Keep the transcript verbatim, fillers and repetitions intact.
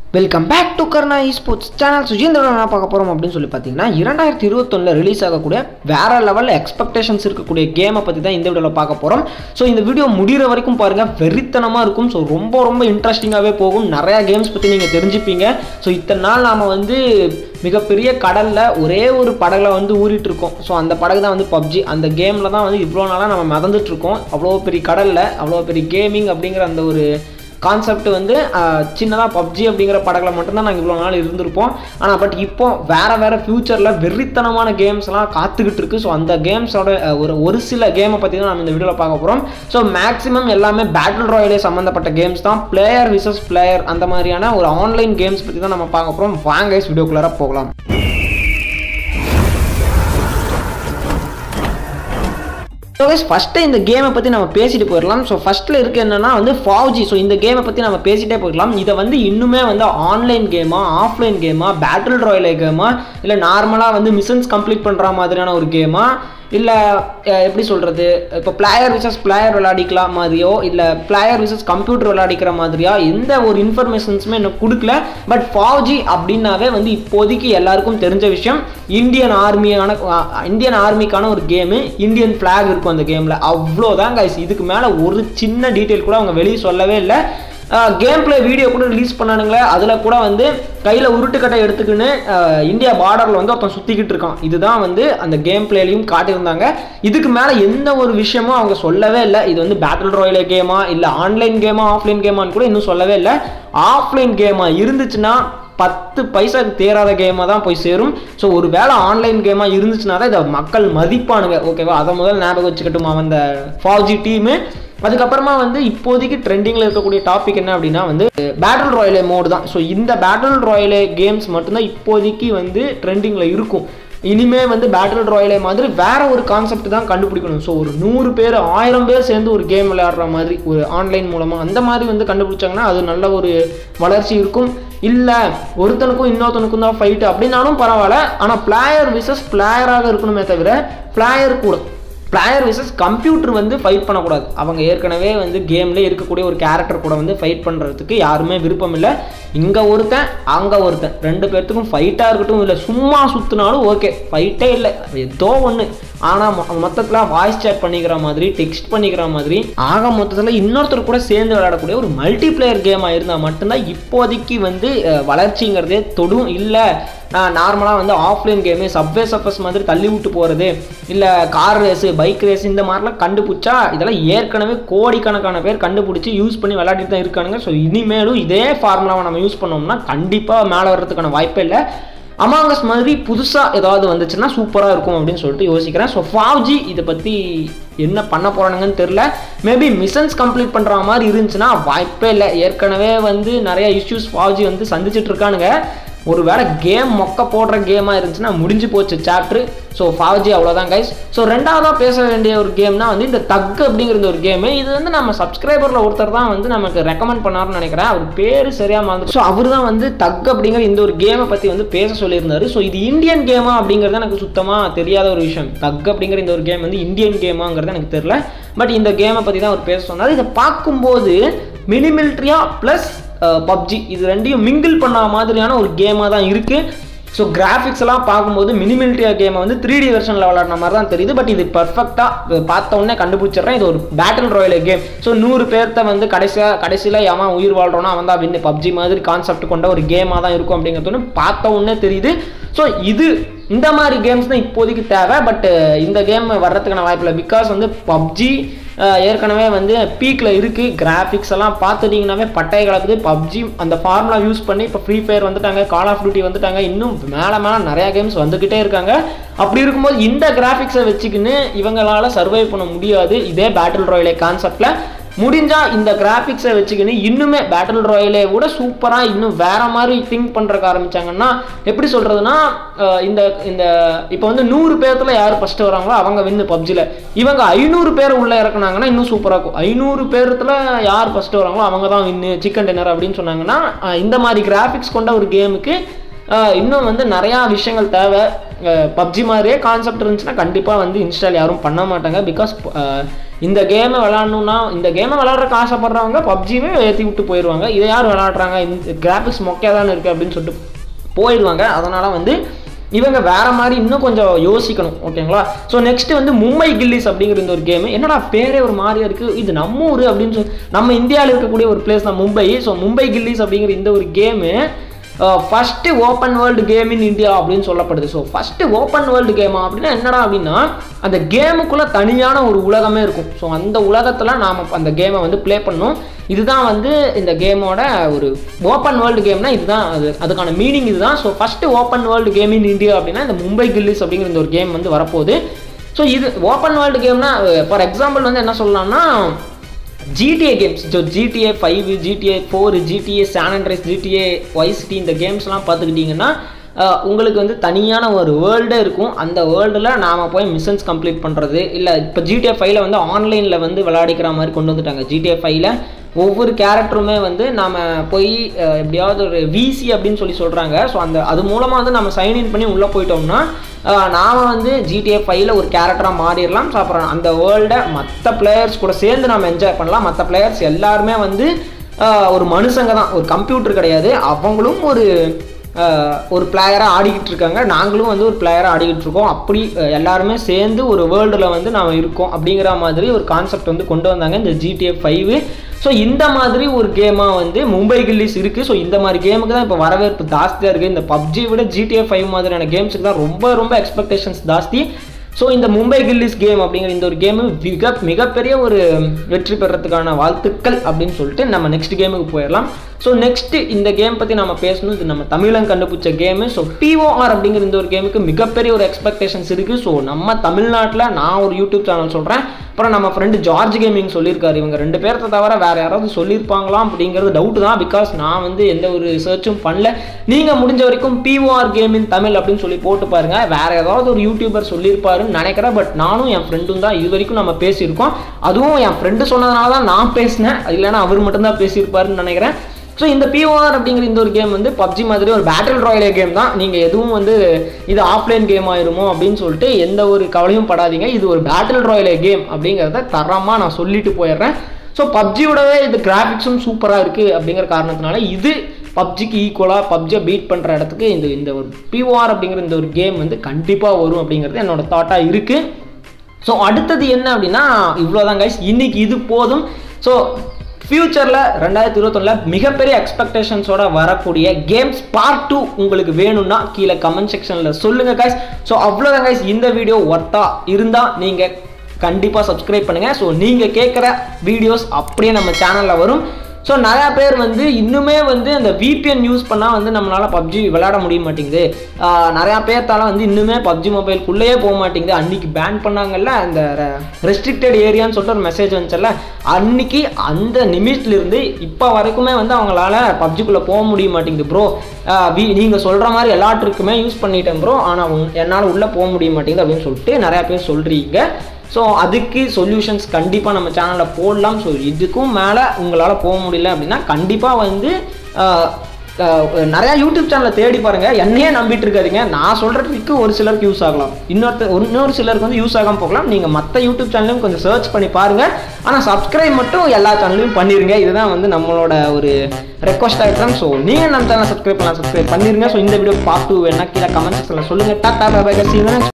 Welcome back to Karna sports channel. Sujendran என்ன பார்க்க போகிறோம் அப்படின்னு சொல்லி பார்த்தீங்கன்னா, இரண்டாயிரத்தி இருபத்தொன்னில் ரிலீஸ் ஆகக்கூடிய வேற லெவலில் எக்ஸ்பெக்டேஷன்ஸ் இருக்கக்கூடிய கேமை பற்றி தான் இந்த வீடியோவில் பார்க்க போகிறோம். ஸோ இந்த வீடியோ முடிகிற வரைக்கும் பாருங்கள், வெறித்தனமாக இருக்கும். ஸோ ரொம்ப ரொம்ப இன்ட்ரெஸ்டிங்காகவே போகும். நிறையா கேம்ஸ் பற்றி நீங்கள் தெரிஞ்சுப்பீங்க. ஸோ இத்தனை நாள் நாம் வந்து மிகப்பெரிய கடலில் ஒரே ஒரு படகுல வந்து ஊறிட்டு இருக்கோம். ஸோ அந்த படகு தான் வந்து பப்ஜி. அந்த கேமில் தான் வந்து இவ்வளோ நாளாக நம்ம மிதந்துட்டுருக்கோம். அவ்வளோ பெரிய கடலில் அவ்வளோ பெரிய கேமிங் அப்படிங்கிற அந்த ஒரு கான்செப்ட் வந்து சின்னதாக பப்ஜி அப்படிங்கிற படங்களை மட்டும்தான் நாங்கள் இவ்வளோ நாள் இருந்திருப்போம். ஆனால் பட் இப்போ வேறு வேறு ஃப்யூச்சரில் வெறித்தனமான கேம்ஸ்லாம் காத்துக்கிட்டு இருக்குது. ஸோ அந்த கேம்ஸோட ஒரு ஒரு சில கேமை பற்றி தான் நம்ம இந்த வீடியோவில் பார்க்க போகிறோம். ஸோ மேக்ஸிமம் எல்லாமே பேட்டில் ராயலே சம்மந்தப்பட்ட கேம்ஸ் தான். பிளேயர் விசஸ் பிளேயர் அந்த மாதிரியான ஒரு ஆன்லைன் கேம்ஸ் பற்றி தான் நம்ம பார்க்க போகிறோம். வாங்க வீடியோக்குள்ளார போகலாம். ஸோ கைஸ், ஃபஸ்ட்டு இந்த கேமை பற்றி நம்ம பேசிட்டு போயிடலாம். ஸோ ஃபஸ்ட்டில் இருக்குது என்னென்னா வந்து ஃபவுஜி. ஸோ இந்த கேமை பற்றி நம்ம பேசிகிட்டே போயிடலாம். இதை வந்து இன்னுமே வந்து ஆன்லைன் கேமா, ஆஃப்லைன் கேமா, பேட்டில் ராயலே கேமா, இல்லை நார்மலாக வந்து மிஷன்ஸ் கம்ப்ளீட் பண்ணுற மாதிரியான ஒரு கேமா, இல்லை எப்படி சொல்கிறது, இப்போ பிளேயர் விசஸ் பிளேயர் விளையாடிக்கலாம் மாதிரியோ, இல்லை பிளேயர் விசஸ் கம்ப்யூட்டர் விளையாடிக்கிற மாதிரியா, எந்த ஒரு இன்ஃபர்மேஷன்ஸுமே எனக்கு கொடுக்கல. பட் ஃபவுஜி அப்படின்னாவே வந்து இப்போதைக்கு எல்லாருக்கும் தெரிஞ்ச விஷயம், இந்தியன் ஆர்மியான இந்தியன் ஆர்மிக்கான ஒரு கேமு, இந்தியன் ஃப்ளாக் இருக்கும் அந்த கேமில். அவ்வளோதான் கைஸ். இதுக்கு மேலே ஒரு சின்ன டீட்டெயில் கூட அவங்க வெளியே சொல்லவே இல்லை. கேம் பிளே வீடியோ கூட ரிலீஸ் பண்ணானுங்களே, அதில் கூட வந்து கையில் உருட்டுக்கட்டை எடுத்துக்கின்னு இந்தியா பார்டரில் வந்து ஒருத்தன் சுற்றிக்கிட்டு இருக்கான். இதுதான் வந்து அந்த கேம் பிளேலையும் காட்டியிருந்தாங்க. இதுக்கு மேலே எந்த ஒரு விஷயமும் அவங்க சொல்லவே இல்லை. இது வந்து பேட்டில் ராயலே கேமா, இல்லை ஆன்லைன் கேமா, ஆஃப்லைன் கேமான்னு கூட இன்னும் சொல்லவே இல்லை. ஆஃப்லைன் கேமா இருந்துச்சுன்னா பத்து பைசாக்கு தேராத கேமாக தான் போய் சேரும். ஸோ ஒரு வேளை ஆன்லைன் கேமாக இருந்துச்சுன்னா தான் இதை மக்கள் மதிப்பானுங்க. ஓகேவா? அதை முதல் ஞாபகம் வச்சுக்கட்டுமா அந்த ஃபவுஜி டீமு. அதுக்கப்புறமா வந்து இப்போதைக்கு ட்ரெண்டிங்கில் இருக்கக்கூடிய டாபிக் என்ன அப்படின்னா வந்து பேட்டில் ராயலே மோடு தான். ஸோ இந்த பேட்டில் ராயலே கேம்ஸ் மட்டும்தான் இப்போதைக்கு வந்து ட்ரெண்டிங்கில் இருக்கும். இனிமே வந்து பேட்டில் ராயலே மாதிரி வேற ஒரு கான்செப்ட் தான் கண்டுபிடிக்கணும். ஸோ ஒரு நூறு பேர் ஆயிரம் பேர் சேர்ந்து ஒரு கேம் விளையாடுற மாதிரி ஒரு ஆன்லைன் மூலமாக அந்த மாதிரி வந்து கண்டுபிடிச்சாங்கன்னா அது நல்ல ஒரு வளர்ச்சி இருக்கும். இல்லை ஒருத்தனுக்கும் இன்னொருத்தனுக்கும் தான் ஃபைட்டு அப்படின்னாலும் பரவாயில்ல. ஆனால் பிளேயர் விசஸ் பிளேயராக இருக்கணுமே தவிர பிளேயர் கூட பிளேயர் விசஸ் கம்ப்யூட்டர் வந்து ஃபைட் பண்ணக்கூடாது. அவங்க ஏற்கனவே வந்து கேம்லேயே இருக்கக்கூடிய ஒரு கேரக்டர் கூட வந்து ஃபைட் பண்ணுறதுக்கு யாருமே விருப்பம் இல்லை. இங்கே ஒருத்தன் அங்கே ஒருத்தன் ரெண்டு பேர்த்துக்கும் ஃபைட்டாக இருக்கட்டும், இல்லை சும்மா சுற்றினாலும் ஓகே, ஃபைட்டே இல்லை ஏதோ ஒன்று. ஆனால் மொத்தத்தில் வாய்ஸ் சேட் பண்ணிக்கிற மாதிரி, டெக்ஸ்ட் பண்ணிக்கிற மாதிரி, ஆக மொத்தத்தில் இன்னொருத்தர் கூட சேர்ந்து விளையாடக்கூடிய ஒரு மல்டி பிளேயர் கேமாக இருந்தால் மட்டும்தான் இப்போதைக்கு வந்து வளர்ச்சிங்கிறதே தொடும். இல்லை நார்மலாக வந்து ஆஃப்லைன் கேமு சப்வே சப்பஸ் மாதிரி தள்ளி விட்டு போகிறது, இல்லை கார் ரேஸு, பைக் ரேஸ் இந்த மாதிரிலாம் கண்டுபிடிச்சா இதெல்லாம் ஏற்கனவே கோடிக்கணக்கான பேர் கண்டுபிடிச்சி யூஸ் பண்ணி விளையாடிட்டு தான் இருக்கானுங்க. ஸோ இனிமேலும் இதே ஃபார்முலாவை நம்ம யூஸ் பண்ணோம்னா கண்டிப்பாக மேலே வர்றதுக்கான வாய்ப்பே இல்லை. அமாங்கஸ் மாதிரி புதுசாக ஏதாவது வந்துச்சுன்னா சூப்பராக இருக்கும் அப்படின்னு சொல்லிட்டு யோசிக்கிறேன். ஸோ ஃபவுஜி இதை பற்றி என்ன பண்ண போகிறானுங்கன்னு தெரில. மேபி மிஷன்ஸ் கம்ப்ளீட் பண்ணுற மாதிரி இருந்துச்சுன்னா வாய்ப்பே இல்லை. ஏற்கனவே வந்து நிறைய இஷ்யூஸ் ஃபவுஜி வந்து சந்திச்சுட்டு இருக்கானுங்க. ஒரு வேளை கேம் மொக்க போடுற கேமாக இருந்துச்சுன்னா முடிஞ்சு போச்சு சாப்டர். ஸோ ஃபவுஜி அவ்வளோதான் கைஸ். ஸோ ரெண்டாவதாக பேச வேண்டிய ஒரு கேம்னா வந்து இந்த தக் அப்படிங்கிற ஒரு கேமு. இது வந்து நம்ம சப்ஸ்கிரைபரில் ஒருத்தர் தான் வந்து நமக்கு ரெக்கமெண்ட் பண்ணாருன்னு நினைக்கிறேன். அவர் பேர் சரியாக மறந்து. ஸோ அவர் தான் வந்து தக் அப்படிங்கிற இந்த ஒரு கேமை பற்றி வந்து பேச சொல்லியிருந்தாரு. ஸோ இது இந்தியன் கேமா அப்படிங்கிறது எனக்கு சுத்தமாக தெரியாத ஒரு விஷயம். தக் அப்படிங்கிற இந்த ஒரு கேம் வந்து இந்தியன் கேமாங்கிறது எனக்கு தெரியல. பட் இந்த கேமை பற்றி தான் அவர் பேச சொன்னார். இதை பார்க்கும்போது மினி மிலிட்ரியா ப்ளஸ் பப்ஜி இது ரெண்டையும் மிங்கிள் பண்ண மாதிரியான ஒரு கேமாக தான் இருக்குது. ஸோ கிராஃபிக்ஸ் எல்லாம் பார்க்கும்போது மினி மிலிட்ரியா கேமை வந்து த்ரீ டி வெர்ஷனில் விளையாடுற மாதிரி தான் தெரியுது. பட் இது பர்ஃபெக்டாக பார்த்த உடனே கண்டுபிடிச்சிடுறேன், இது ஒரு பேட்டில் ராயலே கேம். ஸோ நூறு பேர்த்த வந்து கடைசியாக கடைசியில் எவன் உயிர் வாழ்கிறோன்னா அவன் தான் வின்னு, பப்ஜி மாதிரி கான்செப்ட் கொண்ட ஒரு கேமாக தான் இருக்கும் அப்படிங்கிறது பார்த்த உடனே தெரியுது. ஸோ இது இந்த மாதிரி கேம்ஸ் தான் இப்போதைக்கு தேவை. பட் இந்த கேம் வர்றதுக்கான வாய்ப்பு இல்லை. பிகாஸ் வந்து பப்ஜி ஏற்கனவே வந்து பீக்கில் இருக்குது. கிராஃபிக்ஸ் எல்லாம் பார்த்துட்டிங்கன்னாவே பட்டை கலக்குது. பப்ஜி அந்த ஃபார்முலா யூஸ் பண்ணி இப்போ ஃப்ரீ ஃபயர் வந்துட்டாங்க, கால் ஆஃப் டியூட்டி வந்துட்டாங்க, இன்னும் மேலே மேலே நிறையா கேம்ஸ் வந்துக்கிட்டே இருக்காங்க. அப்படி இருக்கும்போது இந்த கிராஃபிக்ஸை வச்சுக்கின்னு இவங்களால் சர்வை பண்ண முடியாது. இதே பேட்டில் ராயலே கான்செப்டில் முடிஞ்சால் இந்த கிராஃபிக்ஸை வச்சுக்கின்னு இன்னுமே பேட்டில் ராயலே கூட சூப்பராக இன்னும் வேறு மாதிரி திங்க் பண்ணுறக்கு ஆரம்பித்தாங்கன்னா எப்படி சொல்கிறதுனா, இந்த இந்த இப்போ வந்து நூறு பேர்த்தில் யார் ஃபஸ்ட்டு வராங்களோ அவங்க வின்னு பப்ஜியில். இவங்க ஐநூறு பேர் உள்ளே இறக்குனாங்கன்னா இன்னும் சூப்பராக இருக்கும். ஐநூறு பேர்த்தில் யார் ஃபஸ்ட்டு வராங்களோ அவங்க தான் வின்னு சிக்கன் டின்னர் அப்படின்னு சொன்னாங்கன்னா இந்த மாதிரி கிராஃபிக்ஸ் கொண்ட ஒரு கேமுக்கு இன்னும் வந்து நிறையா விஷயங்கள் தேவை. பப்ஜி மாதிரியே கான்செப்ட் இருந்துச்சுன்னா கண்டிப்பாக வந்து இன்ஸ்டால் யாரும் பண்ண மாட்டாங்க. பிகாஸ் இந்த கேமை விளாடணுன்னா இந்த கேமை விளாட்றக்கு ஆசைப்படுறவங்க பப்ஜியுமே ஏற்றி விட்டு போயிடுவாங்க. இதை யார் விளாட்றாங்க, இந்த கிராஃபிக்ஸ் மொக்கையாக தானே இருக்குது அப்படின்னு சொல்லிட்டு போயிடுவாங்க. அதனால் வந்து இவங்க வேறு மாதிரி இன்னும் கொஞ்சம் யோசிக்கணும். ஓகேங்களா? ஸோ நெக்ஸ்ட்டு வந்து மும்பை கில்லிஸ் அப்படிங்கிற இந்த ஒரு கேமு. என்னடா பேரே ஒரு மாதிரியாக இருக்குது, இது நம்ம ஊர் அப்படின்னு சொல்லி நம்ம இந்தியாவில் இருக்கக்கூடிய ஒரு பிளேஸ் தான் மும்பை. ஸோ மும்பை கில்லிஸ் அப்படிங்கிற இந்த ஒரு game first open world game in India அப்படின்னு சொல்லப்படுது. ஸோ ஃபஸ்ட்டு ஓப்பன் வேர்ல்டு கேமா அப்படின்னா என்னடா அப்படின்னா அந்த கேமுக்குள்ளே தனியான ஒரு உலகமே இருக்கும். ஸோ அந்த உலகத்தில் நாம் அந்த கேமை வந்து ப்ளே பண்ணோம். இதுதான் வந்து இந்த கேமோட ஒரு ஓப்பன் வேர்ல்டு கேம்னா இதுதான், அது அதுக்கான மீனிங் இதுதான். So first open world game in India அப்படின்னா இந்த மும்பை கில்லிஸ் அப்படிங்கிற இந்த ஒரு கேம் வந்து வரப்போகுது. ஸோ இது ஓப்பன் வேர்ல்டு கேம்னா ஃபார் எக்ஸாம்பிள் வந்து என்ன சொல்லலாம்னா GTA games, so GTA five, GTA four, GTA San Andreas, GTA Vice City இந்த கேம்ஸ்லாம் பார்த்துக்கிட்டிங்கன்னா உங்களுக்கு வந்து தனியான ஒரு வேர்ல்டே இருக்கும். அந்த வேர்ல்டில் நாம் போய் மிஷன்ஸ் கம்ப்ளீட் பண்ணுறது இல்லை. இப்போ ஜிடிஏ ஃபைவ்ல வந்து ஆன்லைனில் வந்து விளையாடிக்கிற மாதிரி கொண்டு வந்துட்டாங்க. ஜிடிஏ ஃபைவ்ல ஒவ்வொரு கேரக்டருமே வந்து நாம் போய் எப்படியாவது ஒரு விசி அப்படின்னு சொல்லி சொல்கிறாங்க. ஸோ அந்த அது மூலமாக வந்து நம்ம சைன்இன் பண்ணி உள்ளே போயிட்டோம்னா நாம் வந்து ஜிடிஏ ஃபைவ்ல ஒரு கேரக்டராக மாறிடலாம். ஸோ அப்புறம் அந்த வேர்ல்டை மற்ற பிளேயர்ஸ் கூட சேர்ந்து நம்ம என்ஜாய் பண்ணலாம். மற்ற பிளேயர்ஸ் எல்லாருமே வந்து ஒரு மனுஷங்க தான், ஒரு கம்ப்யூட்டர் கிடையாது. அவங்களும் ஒரு ஒரு பிளேயராக ஆடிக்கிட்டு இருக்காங்க, நாங்களும் வந்து ஒரு பிளேயராக ஆடிக்கிட்டு இருக்கோம். அப்படி எல்லாருமே சேர்ந்து ஒரு வேர்ல்டில் வந்து நாம் இருக்கோம் அப்படிங்கிற மாதிரி ஒரு கான்செப்ட் வந்து கொண்டு வந்தாங்க இந்த ஜிடிஏ ஃபைவ். ஸோ இந்த மாதிரி ஒரு கேமாக வந்து மும்பை கில்லிஸ் இருக்குது. ஸோ இந்த மாதிரி கேமுக்கு தான் இப்போ வரவேற்பு ஜாஸ்தியாக இருக்குது. இந்த பப்ஜி விட ஜிடிஏ ஃபைவ் மாதிரியான கேம்ஸுக்கு தான் ரொம்ப ரொம்ப எக்ஸ்பெக்டேஷன்ஸ் ஜாஸ்தி. ஸோ இந்த மும்பை கில்லிஸ் கேம் அப்படிங்கிற இந்த ஒரு கேமு மிக மிகப்பெரிய ஒரு வெற்றி பெறத்துக்கான வாழ்த்துக்கள் அப்படின்னு சொல்லிட்டு நம்ம நெக்ஸ்ட் கேமுக்கு போயிடலாம். ஸோ நெக்ஸ்ட்டு இந்த கேம் பற்றி நம்ம பேசணும். இது நம்ம தமிழன் கண்டுபிடிச்ச கேமு. ஸோ பிஓஆர் அப்படிங்கிற இந்த ஒரு கேமுக்கு மிகப்பெரிய ஒரு எக்ஸ்பெக்டேஷன்ஸ் இருக்குது. ஸோ நம்ம தமிழ்நாட்டில் நான் ஒரு யூடியூப் சேனல் சொல்கிறேன், அப்புறம் நம்ம ஃப்ரெண்டு ஜார்ஜ் கேமிங் சொல்லியிருக்காரு. இவங்க ரெண்டு பேர்த்த தவிர வேறு யாராவது சொல்லியிருப்பாங்களாம் அப்படிங்கிறது டவுட் தான். பிகாஸ் நான் வந்து எந்த ஒரு ரிசர்ச்சும் பண்ணல. நீங்கள் முடிஞ்ச வரைக்கும் பிஓஆர் கேம் இன் தமிழ் அப்படின்னு சொல்லி போட்டு பாருங்கள். வேறு ஏதாவது ஒரு யூடியூபர் சொல்லியிருப்பாருன்னு நினைக்கிறேன். பட் நானும் என் ஃப்ரெண்டும் தான் இது வரைக்கும் நம்ம பேசியிருக்கோம். அதுவும் என் ஃப்ரெண்டு சொன்னதுனால தான் நான் பேசினேன், இல்லைன்னா அவர் மட்டும்தான் பேசியிருப்பாருன்னு நினைக்கிறேன். ஸோ இந்த பிஓஆர் அப்படிங்கிற இந்த ஒரு கேம் வந்து பப்ஜி மாதிரி ஒரு பேட்டில் ராயலே கேம் தான். நீங்கள் எதுவும் வந்து இது ஆஃப்லைன் கேம் ஆயிருமோ அப்படின்னு சொல்லிட்டு எந்த ஒரு கவலையும் படாதீங்க. இது ஒரு பேட்டில் ராயலே கேம் அப்படிங்கிறத தரமாக நான் சொல்லிட்டு போயிடுறேன். ஸோ பப்ஜியோடவே இது கிராஃபிக்ஸும் சூப்பராக இருக்குது அப்படிங்கிற காரணத்தினால இது பப்ஜிக்கு ஈக்குவலாக பப்ஜியை பீட் பண்ணுற இடத்துக்கு இந்த இந்த ஒரு பிஓஆர் அப்படிங்கிற இந்த ஒரு கேம் வந்து கண்டிப்பாக வரும் அப்படிங்கிறது என்னோட தாட்டாக இருக்குது. ஸோ அடுத்தது என்ன அப்படின்னா இவ்வளோதான் கைஸ், இன்னைக்கு இது போதும். ஸோ ஃபியூச்சரில் ரெண்டாயிரத்தி இருபத்தொன்னில் மிகப்பெரிய எக்ஸ்பெக்டேஷன்ஸோட வரக்கூடிய கேம்ஸ் பார்ட் டூ உங்களுக்கு வேணும்னா கீழே கமெண்ட் செக்ஷனில் சொல்லுங்கள் கைஸ். ஸோ அவ்வளோதான் கைஸ், இந்த வீடியோ ஒர்த்தாக இருந்தால் நீங்கள் கண்டிப்பாக சப்ஸ்கிரைப் பண்ணுங்கள். ஸோ நீங்கள் கேட்குற வீடியோஸ் அப்படியே நம்ம சேனலில் வரும். ஸோ நிறையா பேர் வந்து இன்னுமே வந்து அந்த விபிஎன் யூஸ் பண்ணால் வந்து நம்மளால் பப்ஜி விளையாட முடிய மாட்டேங்குது. நிறையா பேர்த்தால் வந்து இன்னுமே பப்ஜி மொபைலுக்குள்ளேயே போக மாட்டேங்குது. அன்றைக்கி பேன் பண்ணாங்கல்ல அந்த ரெஸ்ட்ரிக்டட் ஏரியான்னு சொல்லிட்டு ஒரு மெசேஜ் வந்துச்சல்ல, அன்றைக்கி அந்த நிமிஷத்துலேருந்து இப்போ வரைக்குமே வந்து அவங்களால பப்ஜிக்குள்ளே போக முடிய மாட்டேங்குது. ப்ரோ வி நீங்கள் சொல்கிற மாதிரி எல்லாத்துக்குமே யூஸ் பண்ணிட்டேன் ப்ரோ, ஆனால் என்னால் உள்ளே போக முடிய மாட்டேங்குது அப்படின்னு சொல்லிட்டு நிறையா பேர் சொல்கிறீங்க. ஸோ அதுக்கு சொல்யூஷன்ஸ் கண்டிப்பாக நம்ம சேனலில் போடலாம். ஸோ இதுக்கும் மேலே உங்களால் போக முடியல அப்படின்னா கண்டிப்பாக வந்து நிறையா யூடியூப் சேனலை தேடி பாருங்கள். என்னையே நம்பிட்டு இருக்காதிங்க. நான் சொல்கிறதுக்கு ஒரு சிலருக்கு யூஸ் ஆகலாம், இன்னொருத்த இன்னொரு சிலருக்கு வந்து யூஸ் ஆகாமல் போகலாம். நீங்கள் மற்ற யூடியூப் சேனலையும் கொஞ்சம் சர்ச் பண்ணி பாருங்கள். ஆனால் சப்ஸ்கிரைப் மட்டும் எல்லா சேனலையும் பண்ணிடுங்க. இதுதான் வந்து நம்மளோட ஒரு ரெக்வஸ்ட்டாக இருக்கிறோம். ஸோ நீங்கள் நம்ம சேனலை சப்ஸ்கிரைப் பண்ணலாம், சப்ஸ்கிரைப் பண்ணிடுங்க. ஸோ இந்த வீடியோ பார்த்து வேணா கீழே கமெண்ட் செக்ஷனில் சொல்லுங்கள். Tata bye by.